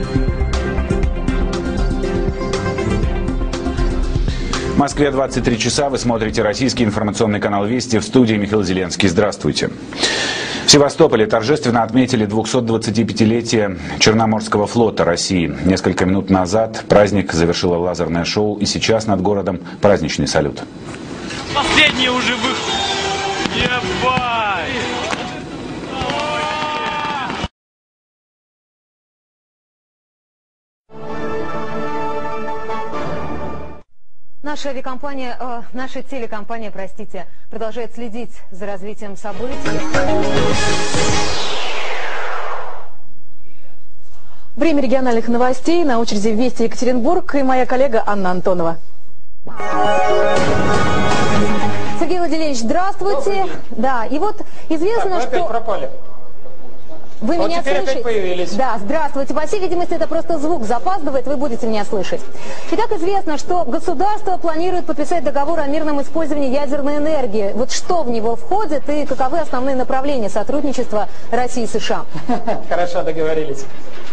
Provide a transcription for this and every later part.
В Москве 23 часа. Вы смотрите российский информационный канал «Вести». В студии Михаил Зеленский. Здравствуйте. В Севастополе торжественно отметили 225-летие Черноморского флота России. Несколько минут назад праздник завершило лазерное шоу, и сейчас над городом праздничный салют. Последний уже выход. Ебать! Наша телекомпания, продолжает следить за развитием событий. Время региональных новостей. На очереди Вести Екатеринбург и моя коллега Анна Антонова. Сергей Владимирович, здравствуйте. Да, и вот известно, так, вы опять пропали. Вы вот меня слышите? Опять появились. Да, здравствуйте. По всей видимости, это просто звук запаздывает, вы будете меня слышать. Итак, известно, что государство планирует подписать договор о мирном использовании ядерной энергии. Вот что в него входит и каковы основные направления сотрудничества России и США? Хорошо, договорились.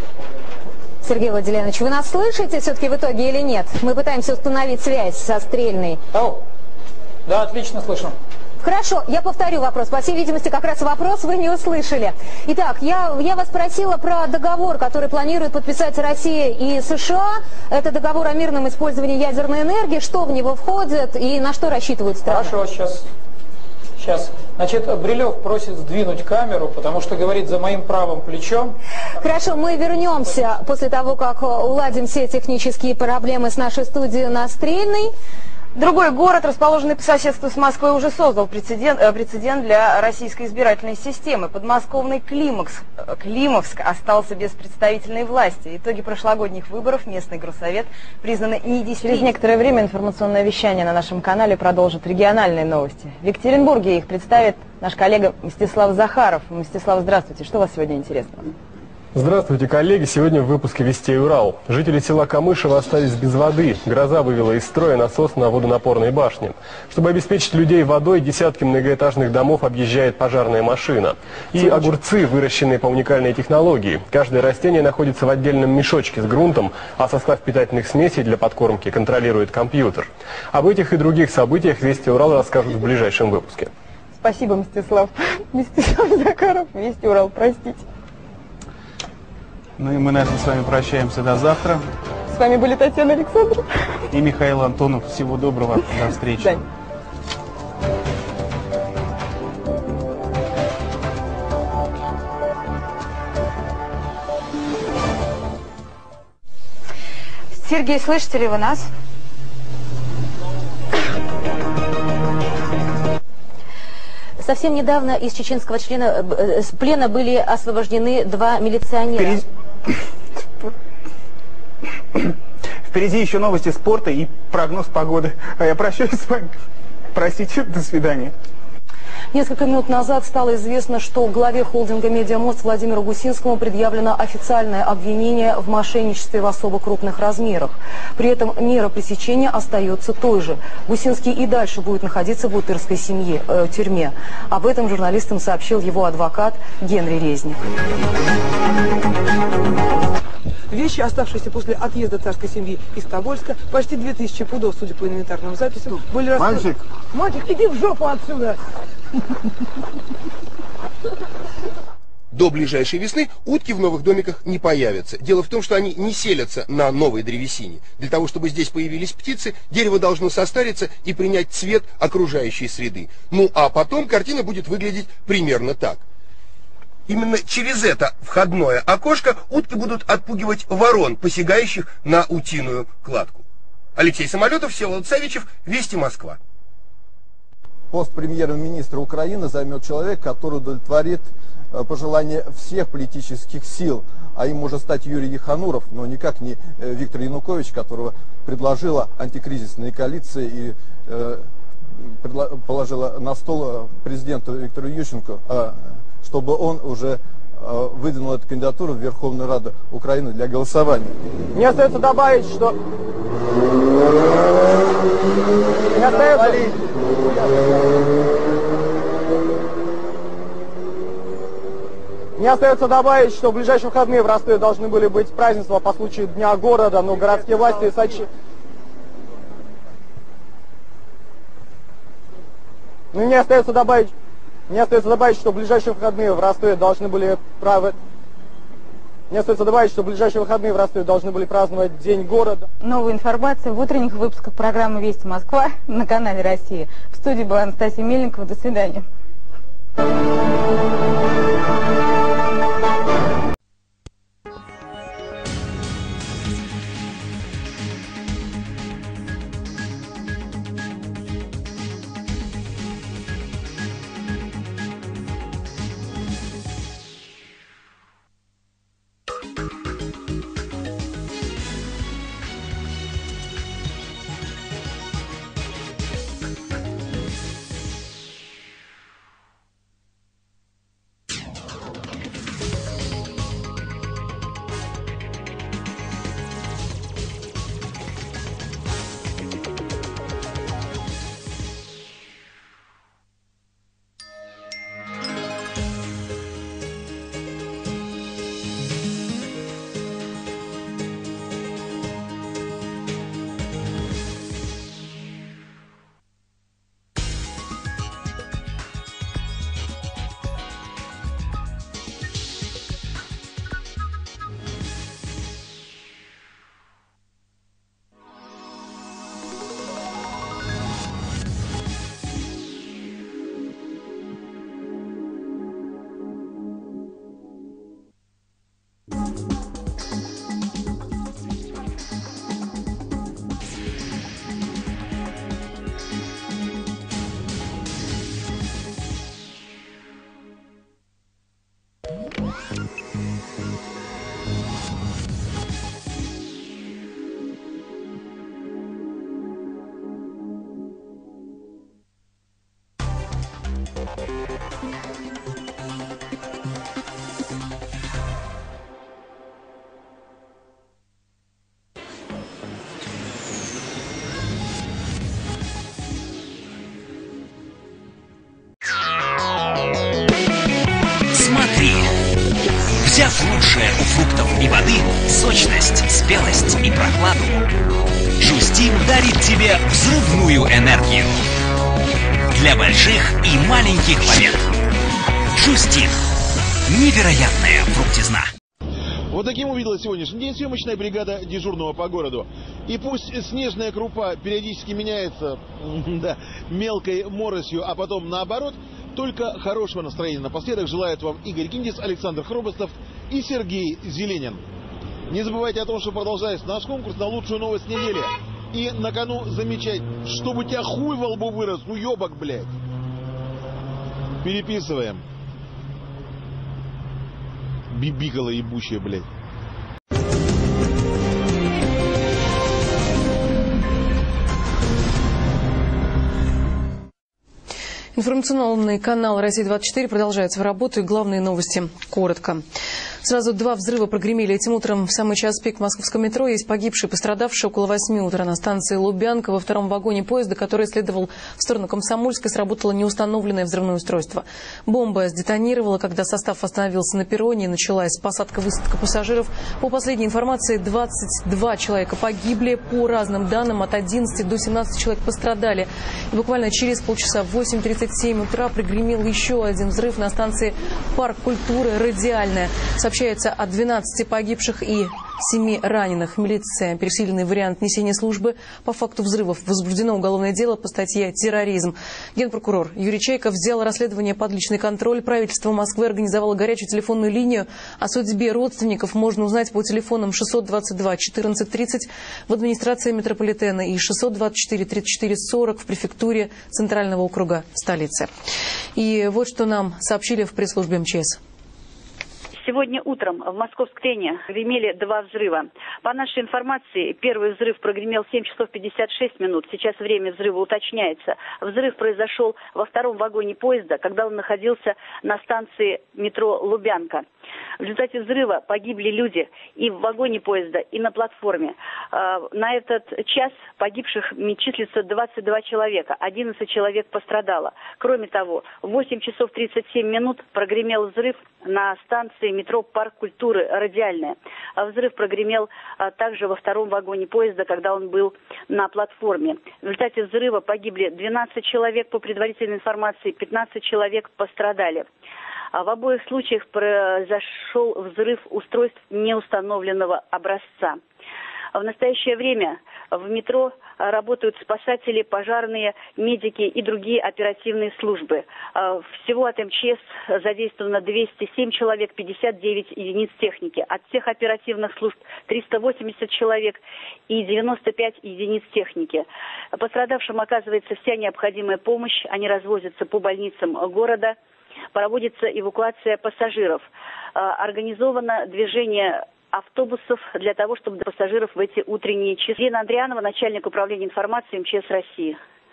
Сергей Владимирович, вы нас слышите все-таки в итоге или нет? Мы пытаемся установить связь со Стрельной. Да, отлично слышу. Хорошо, я повторю вопрос. По всей видимости, как раз вопрос вы не услышали. Итак, я вас спросила про договор, который планирует подписать Россия и США. Это договор о мирном использовании ядерной энергии. Что в него входит и на что рассчитывают страны? Хорошо, сейчас. Значит, Брилев просит сдвинуть камеру, потому что говорит за моим правым плечом. Хорошо, мы вернемся после того, как уладим все технические проблемы с нашей студией на Стрельной. Другой город, расположенный по соседству с Москвой, уже создал прецедент для российской избирательной системы. Подмосковный Климовск остался без представительной власти. Итоги прошлогодних выборов местный горсовет признаны недействительными. Через некоторое время информационное вещание на нашем канале продолжит региональные новости. В Екатеринбурге их представит наш коллега Мстислав Захаров. Мстислав, здравствуйте. Что у вас сегодня интересного? Здравствуйте, коллеги! Сегодня в выпуске «Вестей Урал». Жители села Камышево остались без воды. Гроза вывела из строя насос на водонапорной башне. Чтобы обеспечить людей водой, десятки многоэтажных домов объезжает пожарная машина. И огурцы, выращенные по уникальной технологии. Каждое растение находится в отдельном мешочке с грунтом, а состав питательных смесей для подкормки контролирует компьютер. Об этих и других событиях «Вести Урал» расскажут в ближайшем выпуске. Спасибо, Мстислав. Мстислав Захаров, «Вести Урал», простите. Ну и мы на этом с вами прощаемся до завтра. С вами были Татьяна Александров и Михаил Антонов. Всего доброго. До встречи. До Сергей, слышите ли вы нас? Совсем недавно из чеченского плена были освобождены 2 милиционера. Впереди еще новости спорта и прогноз погоды. А я прощаюсь с вами. Простите, до свидания. Несколько минут назад стало известно, что главе холдинга «Медиамост» Владимиру Гусинскому предъявлено официальное обвинение в мошенничестве в особо крупных размерах. При этом мера пресечения остается той же. Гусинский и дальше будет находиться в бутырской тюрьме. Об этом журналистам сообщил его адвокат Генри Резник. Вещи, оставшиеся после отъезда царской семьи из Тобольска, почти 2000 пудов, судя по инвентарным записям, были Мальчик, иди в жопу отсюда! До ближайшей весны утки в новых домиках не появятся. Дело в том, что они не селятся на новой древесине. Для того, чтобы здесь появились птицы, дерево должно состариться и принять цвет окружающей среды. Ну а потом картина будет выглядеть примерно так. Именно через это входное окошко утки будут отпугивать ворон, посягающих на утиную кладку. Алексей Самолетов, Всеволод Савичев, Вести, Москва. Пост премьер-министра Украины займет человек, который удовлетворит пожелания всех политических сил, а им может стать Юрий Ехануров, но никак не Виктор Янукович, которого предложила антикризисная коалиция и положила на стол президенту Виктору Ющенко, чтобы он уже выдвинул эту кандидатуру в Верховную Раду Украины для голосования. Мне остается добавить, что... Мне остается... Мне остается добавить, что в ближайшие выходные в Ростове должны были быть празднества по случаю Дня города, но городские власти Мне остается добавить, что в ближайшие выходные в Ростове должны были праздновать День города. Новая информация в утренних выпусках программы «Вести Москва» на канале «Россия». В студии была Анастасия Мельникова. До свидания. Взяв лучшее у фруктов и воды, сочность, спелость и прохладу, Жустин дарит тебе взрывную энергию для больших и маленьких побед. Жустин. Невероятная фруктизна. Вот таким увидела сегодняшний день съемочная бригада дежурного по городу. И пусть снежная крупа периодически меняется мелкой моросью, а потом наоборот, только хорошего настроения напоследок желают вам Игорь Киндис, Александр Хробостов и Сергей Зеленин. Не забывайте о том, что продолжается наш конкурс на лучшую новость недели. И на кону замечать, чтобы у тебя хуй во лбу вырос, уебок, блядь. Переписываем. Бибикала ебучая, блядь. Информационный канал «Россия-24» продолжает свою работу, и главные новости коротко. Сразу 2 взрыва прогремели этим утром в самый час пик в московском метро. Есть погибшие, пострадавшие. Около 8 утра на станции Лубянка во втором вагоне поезда, который следовал в сторону Комсомольской, сработало неустановленное взрывное устройство. Бомба сдетонировала, когда состав остановился на перроне, и началась посадка-высадка пассажиров. По последней информации, 22 человека погибли. По разным данным, от 11 до 17 человек пострадали. И буквально через полчаса, в 8:37 утра, прогремел еще один взрыв на станции «Парк культуры» «Радиальная». Сообщается о 12 погибших и 7 раненых. Милиция, пересиленный вариант несения службы. По факту взрывов возбуждено уголовное дело по статье «Терроризм». Генпрокурор Юрий Чайков взял расследование под личный контроль. Правительство Москвы организовало горячую телефонную линию. О судьбе родственников можно узнать по телефонам 622 14 30 в администрации метрополитена и 624 34 40 в префектуре Центрального округа столицы. И вот что нам сообщили в пресс-службе МЧС. Сегодня утром в Москов-Сквере гремели 2 взрыва. По нашей информации, первый взрыв прогремел в 7 часов 56 минут. Сейчас время взрыва уточняется. Взрыв произошел во втором вагоне поезда, когда он находился на станции метро Лубянка. В результате взрыва погибли люди и в вагоне поезда, и на платформе. На этот час погибших числится 22 человека, 11 человек пострадало. Кроме того, в 8 часов 37 минут прогремел взрыв на станции метро «Парк культуры» «Радиальная». Взрыв прогремел также во втором вагоне поезда, когда он был на платформе. В результате взрыва погибли 12 человек, по предварительной информации, 15 человек пострадали. В обоих случаях произошел взрыв устройств неустановленного образца. В настоящее время в метро работают спасатели, пожарные, медики и другие оперативные службы. Всего от МЧС задействовано 207 человек, 59 единиц техники. От всех оперативных служб 380 человек и 95 единиц техники. Пострадавшим оказывается вся необходимая помощь. Они развозятся по больницам города. Проводится эвакуация пассажиров. Организовано движение автобусов для того, чтобы пассажиров в эти утренние часы. Лена Андрианова, начальник управления информации МЧС России.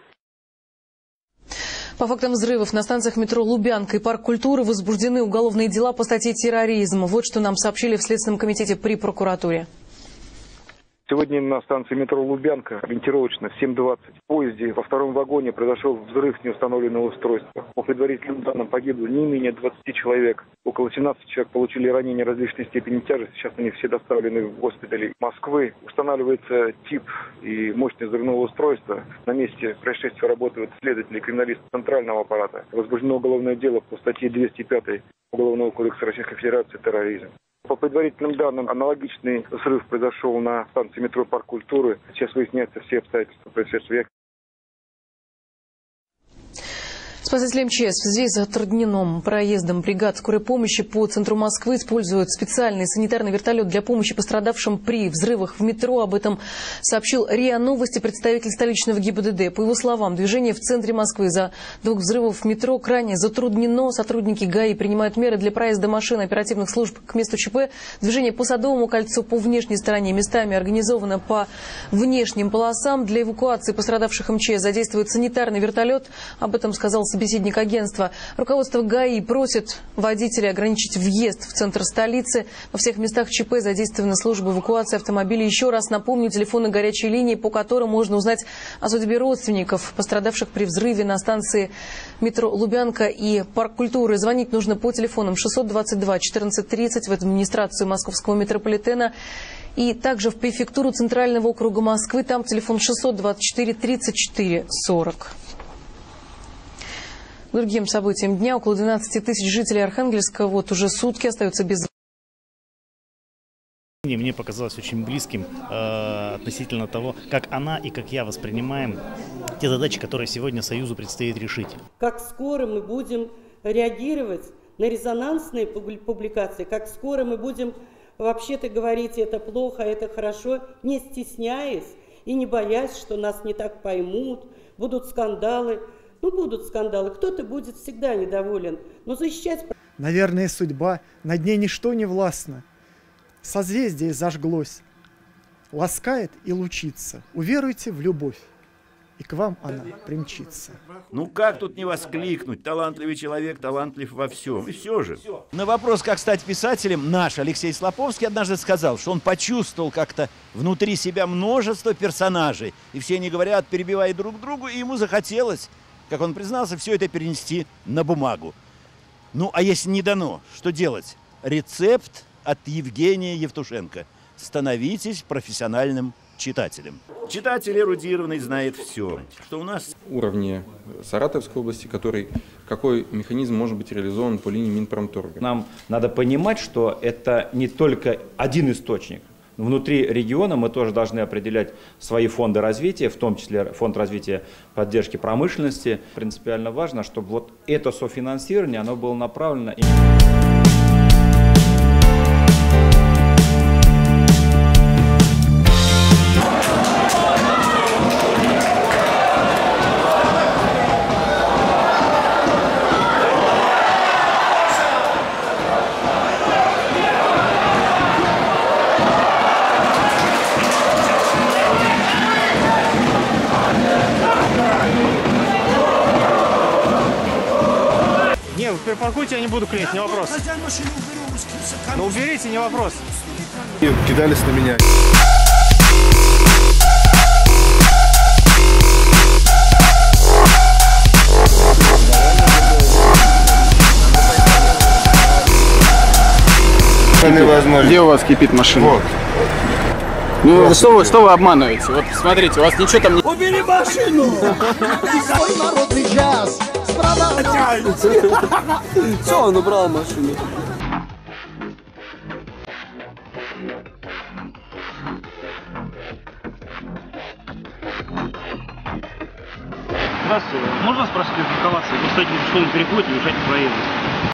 По фактам взрывов на станциях метро «Лубянка» и «Парк культуры» возбуждены уголовные дела по статье «Терроризм». Вот что нам сообщили в Следственном комитете при прокуратуре. Сегодня на станции метро «Лубянка» ориентировочно в 7:20 в поезде во втором вагоне произошел взрыв неустановленного устройства. По предварительным данным погибло не менее 20 человек. Около 17 человек получили ранения различной степени тяжести. Сейчас они все доставлены в госпитали Москвы. Устанавливается тип и мощность взрывного устройства. На месте происшествия работают следователи и криминалисты центрального аппарата. Возбуждено уголовное дело по статье 205 Уголовного кодекса Российской Федерации «Терроризм». По предварительным данным, аналогичный взрыв произошел на станции метро «Парк культуры». Сейчас выясняются все обстоятельства происшествия. Спасатели МЧС в связи с затрудненным проездом бригад скорой помощи по центру Москвы используют специальный санитарный вертолет для помощи пострадавшим при взрывах в метро. Об этом сообщил РИА Новости представитель столичного ГИБДД. По его словам, движение в центре Москвы из-за 2 взрывов в метро крайне затруднено. Сотрудники ГАИ принимают меры для проезда машин оперативных служб к месту ЧП. Движение по Садовому кольцу по внешней стороне местами организовано по внешним полосам. Для эвакуации пострадавших МЧС задействует санитарный вертолет. Об этом сказал собеседник агентства. Руководство ГАИ просит водителей ограничить въезд в центр столицы. Во всех местах ЧП задействована служба эвакуации автомобилей. Еще раз напомню, телефоны горячей линии, по которым можно узнать о судьбе родственников, пострадавших при взрыве на станции метро «Лубянка» и «Парк культуры». Звонить нужно по телефонам 622 1430 в администрацию московского метрополитена и также в префектуру Центрального округа Москвы. Там телефон 624 34 40. К другим событиям дня около 12 тысяч жителей Архангельска уже сутки остаются без... Мне показалось очень близким относительно того, как она и как я воспринимаем те задачи, которые сегодня Союзу предстоит решить. Как скоро мы будем реагировать на резонансные публикации, как скоро мы будем вообще-то говорить, это плохо, это хорошо, не стесняясь и не боясь, что нас не так поймут, будут скандалы. Будут скандалы, кто-то будет всегда недоволен, но защищать... Наверное, судьба, над ней ничто не властно. Созвездие зажглось, ласкает и лучится. Уверуйте в любовь, и к вам она примчится. Ну как тут не воскликнуть? Талантливый человек, талантлив во всем. И все же. На вопрос, как стать писателем, наш Алексей Слоповский однажды сказал, что он почувствовал как-то внутри себя множество персонажей. И все они говорят, перебивая друг другу, и ему захотелось, как он признался, все это перенести на бумагу. Ну, а если не дано, что делать? Рецепт от Евгения Евтушенко. Становитесь профессиональным читателем. Читатель эрудированный знает все, что у нас... Уровне Саратовской области, какой механизм может быть реализован по линии Минпромторга. Нам надо понимать, что это не только один источник. Внутри региона мы тоже должны определять свои фонды развития, в том числе фонд развития поддержки промышленности. Принципиально важно, чтобы вот это софинансирование, оно было направлено... Припаркуйте, я не буду клеить, не вопрос. Ну уберите, не вопрос. Кидались на меня. Невозможно. Где у вас кипит машина? Вот. Ну что вы обманываете? Вот смотрите, у вас ничего там не... Убери машину! Свой народный час! Все, он убрал машину. Здравствуйте. Можно спросить информацию? Вы стоите на пешеходном переходе и мешаете проезду.